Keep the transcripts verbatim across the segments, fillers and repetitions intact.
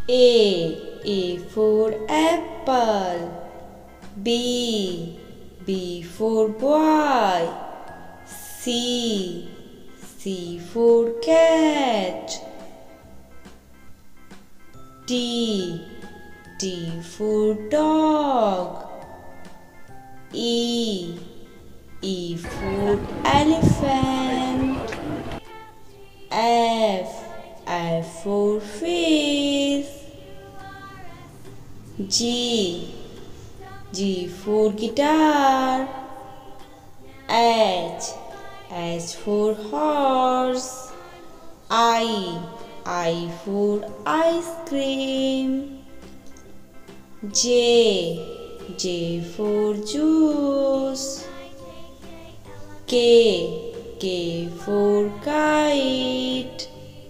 A. A for apple. B. B for boy. C. C for cat. D. D for dog. E. E for elephant. F. F for fish. G. G for guitar. H. H for horse. I. I for ice cream. J. J for juice. K. K for kite.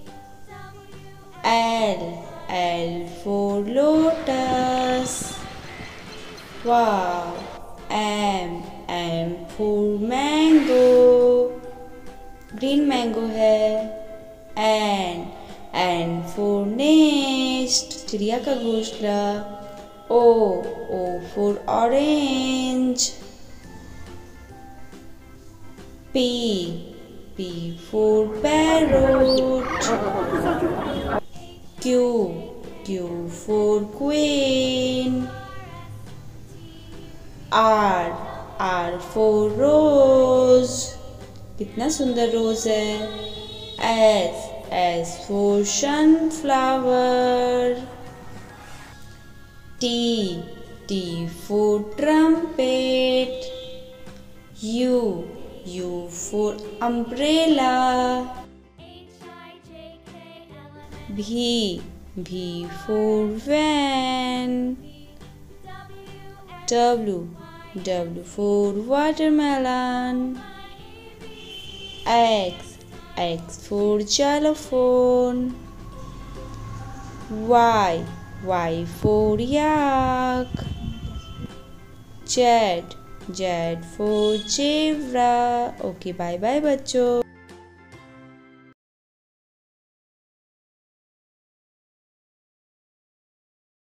L. L for lotus. Wow. M. M for mango. Green mango है. N. N for nest. चिड़िया का घोंसला. O. O for orange. P. P for parrot. Q. Q for queen. R. R for rose. कितना सुंदर रोज है. S. S for sunflower. T. T for trumpet. U. U for umbrella. V. V for van. W. W for watermelon. X. X for xylophone. Y. Y for yak. Z. Z for zebra. Okay bye bye बच्चों.